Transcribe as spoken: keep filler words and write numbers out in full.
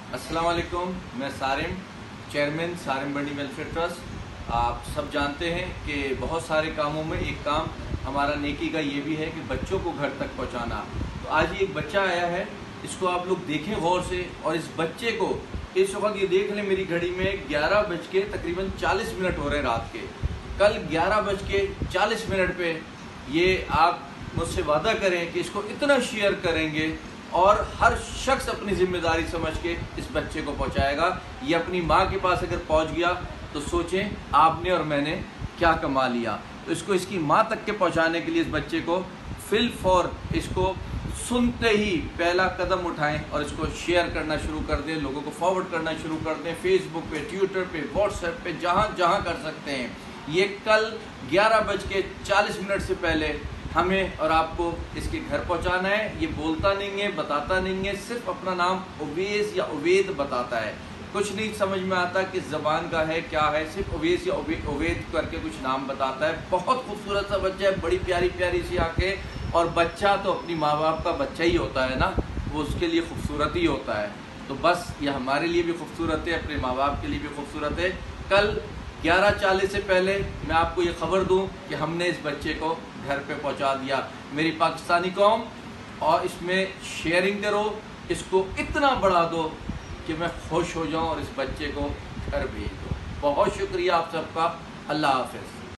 अस्सलाम वालेकुम, मैं Sarim, chairman Sarim Bandi welfare trust. आप सब जानते हैं कि बहुत सारे कामों में एक काम हमारा नेकी का ये भी है कि बच्चों को घर तक पहुंचाना। तो आज ही एक बच्चा आया है, इसको आप लोग देखें गौर से। और इस बच्चे को इस वक्त ये देख लें, मेरी घड़ी में ग्यारह बज के तकरीबन चालीस मिनट हो रहे हैं रात के। कल ग्यारह बज के चालीस मिनट पे ये आप मुझसे वादा करें कि इसको इतना शेयर करेंगे और हर शख्स अपनी जिम्मेदारी समझ के इस बच्चे को पहुंचाएगा। ये अपनी माँ के पास अगर पहुंच गया तो सोचें आपने और मैंने क्या कमा लिया। तो इसको इसकी माँ तक के पहुंचाने के लिए इस बच्चे को फिल फॉर इसको सुनते ही पहला कदम उठाएं और इसको शेयर करना शुरू कर दें, लोगों को फॉरवर्ड करना शुरू कर दें, फेसबुक पे, ट्विटर पे, व्हाट्सएप पे, जहाँ जहाँ कर सकते हैं। ये कल ग्यारह बज के चालीस मिनट से पहले हमें और आपको इसके घर पहुंचाना है। ये बोलता नहीं है, बताता नहीं है, सिर्फ अपना नाम उवैस या उवैद बताता है। कुछ नहीं समझ में आता किस ज़बान का है, क्या है, सिर्फ उवैस या उवैद करके कुछ नाम बताता है। बहुत खूबसूरत सा बच्चा है, बड़ी प्यारी प्यारी सी आंखें। और बच्चा तो अपनी माँ बाप का बच्चा ही होता है ना, वो उसके लिए खूबसूरत ही होता है। तो बस ये हमारे लिए भी खूबसूरत है, अपने माँ बाप के लिए भी खूबसूरत है। कल ग्यारह चालीस से पहले मैं आपको ये खबर दूं कि हमने इस बच्चे को घर पे पहुंचा दिया। मेरी पाकिस्तानी कौम, और इसमें शेयरिंग करो, इसको इतना बढ़ा दो कि मैं खुश हो जाऊं और इस बच्चे को घर भेज दो। बहुत शुक्रिया आप सबका। अल्लाह हाफ़िज़।